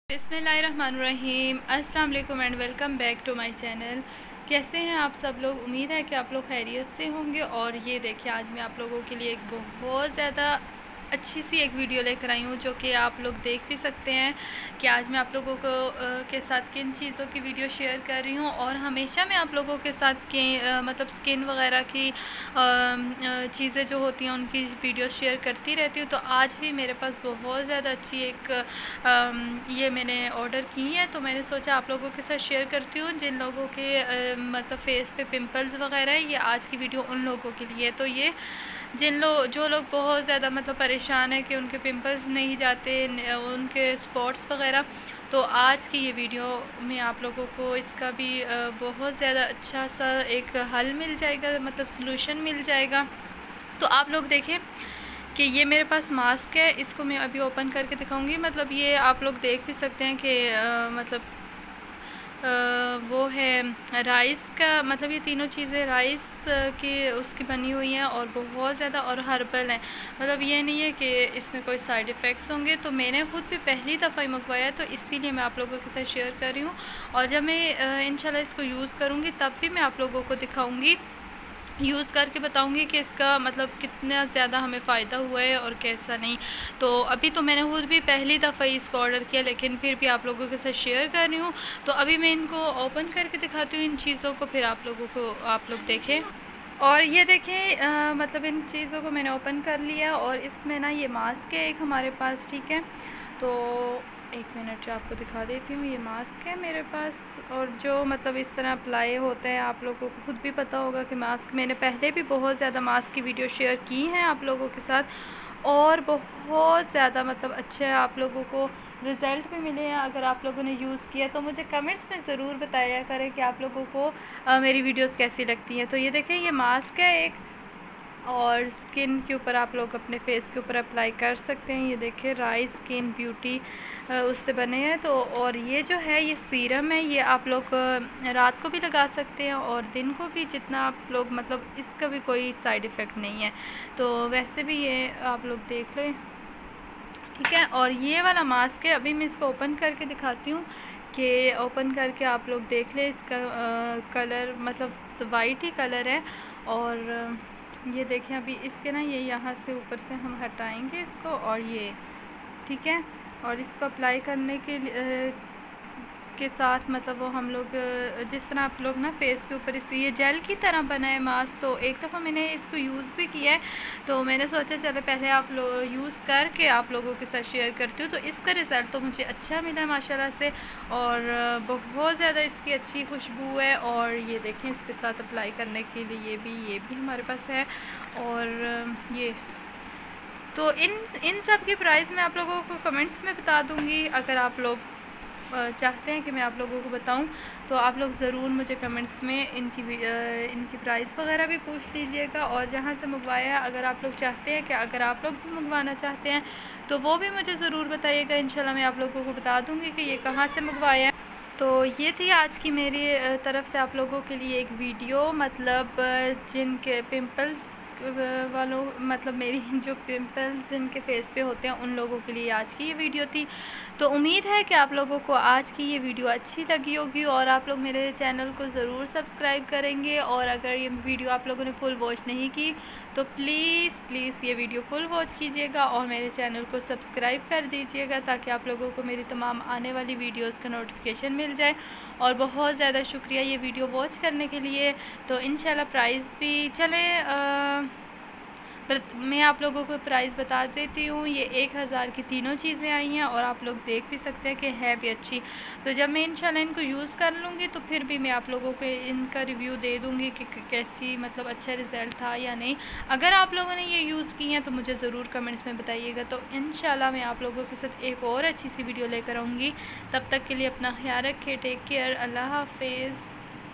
बिस्मिल्लाहिर्रहमानुर्रहीम, अस्सलाम वालेकुम and welcome back to my channel. कैसे हैं आप सब लोग? उम्मीद है कि आप लोग खैरियत से होंगे। और ये देखिए, आज मैं आप लोगों के लिए एक बहुत ज़्यादा अच्छी सी एक वीडियो लेकर आई हूँ, जो कि आप लोग देख भी सकते हैं कि आज मैं आप लोगों को के साथ किन चीज़ों की वीडियो शेयर कर रही हूँ। और हमेशा मैं आप लोगों के साथ मतलब स्किन वगैरह की चीज़ें जो होती हैं उनकी वीडियो शेयर करती रहती हूँ। तो आज भी मेरे पास बहुत ज़्यादा अच्छी एक ये मैंने ऑर्डर की है, तो मैंने सोचा आप लोगों के साथ शेयर करती हूँ। जिन लोगों के मतलब फेस पे पिंपल्स वगैरह है, ये आज की वीडियो उन लोगों के लिए। तो ये जो लोग बहुत ज़्यादा मतलब परेशान है कि उनके पिंपल्स नहीं जाते, उनके स्पॉट्स वगैरह, तो आज की ये वीडियो में आप लोगों को इसका भी बहुत ज़्यादा अच्छा सा एक हल मिल जाएगा, मतलब सलूशन मिल जाएगा। तो आप लोग देखें कि ये मेरे पास मास्क है, इसको मैं अभी ओपन करके दिखाऊंगी। मतलब ये आप लोग देख भी सकते हैं कि मतलब वो है राइस का, मतलब ये तीनों चीज़ें राइस की उसकी बनी हुई हैं और बहुत ज़्यादा और हर्बल हैं। मतलब ये नहीं है कि इसमें कोई साइड इफ़ेक्ट्स होंगे। तो मैंने खुद भी पहली दफ़ा ही मंगवाया, तो इसीलिए मैं आप लोगों के साथ शेयर कर रही हूँ। और जब मैं इंशाल्लाह इसको यूज़ करूँगी तब भी मैं आप लोगों को दिखाऊँगी, यूज़ करके बताऊंगी कि इसका मतलब कितना ज़्यादा हमें फ़ायदा हुआ है और कैसा नहीं। तो अभी तो मैंने खुद भी पहली दफ़ा ही इसको ऑर्डर किया, लेकिन फिर भी आप लोगों के साथ शेयर कर रही हूँ। तो अभी मैं इनको ओपन करके दिखाती हूँ इन चीज़ों को, फिर आप लोग देखें। और ये देखें, मतलब इन चीज़ों को मैंने ओपन कर लिया और इसमें ना ये मास्क है एक हमारे पास, ठीक है। तो एक मिनट से आपको दिखा देती हूँ। ये मास्क है मेरे पास, और जो मतलब इस तरह अप्लाई होता है, आप लोगों को खुद भी पता होगा कि मास्क मैंने पहले भी बहुत ज़्यादा मास्क की वीडियो शेयर की हैं आप लोगों के साथ, और बहुत ज़्यादा मतलब अच्छे आप लोगों को रिज़ल्ट भी मिले हैं। अगर आप लोगों ने यूज़ किया तो मुझे कमेंट्स में ज़रूर बताया करें कि आप लोगों को मेरी वीडियोस कैसी लगती हैं। तो ये देखें, ये मास्क है एक, और स्किन के ऊपर आप लोग अपने फेस के ऊपर अप्लाई कर सकते हैं। ये देखें, राइस स्किन ब्यूटी उससे बने हैं। तो और ये जो है ये सीरम है, ये आप लोग रात को भी लगा सकते हैं और दिन को भी, जितना आप लोग मतलब इसका भी कोई साइड इफ़ेक्ट नहीं है। तो वैसे भी ये आप लोग देख लें, ठीक है। और ये वाला मास्क है, अभी मैं इसको ओपन करके दिखाती हूँ कि ओपन करके आप लोग देख लें। इसका कलर मतलब वाइट ही कलर है। और ये देखें, अभी इसके ना ये यहाँ से ऊपर से हम हटाएंगे इसको, और ये ठीक है। और इसको अप्लाई करने के साथ मतलब वो हम लोग जिस तरह आप लोग ना फेस के ऊपर इस ये जेल की तरह बना है मास्क। तो एक दफ़ा मैंने इसको यूज़ भी किया है, तो मैंने सोचा चलो पहले आप लोग यूज़ करके आप लोगों के साथ शेयर करती हूँ। तो इसका रिज़ल्ट तो मुझे अच्छा मिला है माशाल्लाह से, और बहुत ज़्यादा इसकी अच्छी खुशबू है। और ये देखें, इसके साथ अप्लाई करने के लिए ये भी हमारे पास है। और ये तो इन सब की प्राइस मैं आप लोगों को कमेंट्स में बता दूंगी। अगर आप लोग चाहते हैं कि मैं आप लोगों को बताऊं, तो आप लोग ज़रूर मुझे कमेंट्स में इनकी प्राइस वगैरह भी पूछ लीजिएगा, और जहां से मंगवाया है अगर आप लोग चाहते हैं कि अगर आप लोग भी मंगवाना चाहते हैं तो वो भी मुझे ज़रूर बताइएगा। इंशाल्लाह मैं आप लोगों को बता दूँगी कि ये कहाँ से मंगवाया है। तो ये थी आज की मेरी तरफ से आप लोगों के लिए एक वीडियो, मतलब जिनके पिंपल्स वालों, मतलब मेरी जो पिंपल्स जिनके फेस पे होते हैं उन लोगों के लिए आज की ये वीडियो थी। तो उम्मीद है कि आप लोगों को आज की ये वीडियो अच्छी लगी होगी, और आप लोग मेरे चैनल को ज़रूर सब्सक्राइब करेंगे। और अगर ये वीडियो आप लोगों ने फुल वॉच नहीं की तो प्लीज़ ये वीडियो फुल वॉच कीजिएगा और मेरे चैनल को सब्सक्राइब कर दीजिएगा, ताकि आप लोगों को मेरी तमाम आने वाली वीडियोस का नोटिफिकेशन मिल जाए। और बहुत ज़्यादा शुक्रिया ये वीडियो वॉच करने के लिए। तो इंशाल्लाह प्राइस भी चलें, मैं आप लोगों को प्राइस बता देती हूँ। ये 1000 की तीनों चीज़ें आई हैं, और आप लोग देख भी सकते हैं कि है भी अच्छी। तो जब मैं इंशाल्लाह इनको यूज़ कर लूँगी तो फिर भी मैं आप लोगों को इनका रिव्यू दे दूँगी कि कैसी मतलब अच्छा रिज़ल्ट था या नहीं। अगर आप लोगों ने ये यूज़ की हैं तो मुझे ज़रूर कमेंट्स में बताइएगा। तो इंशाल्लाह मैं आप लोगों के साथ एक और अच्छी सी वीडियो लेकर आऊँगी। तब तक के लिए अपना ख्याल रखें। Take care. अल्लाह हाफिज़।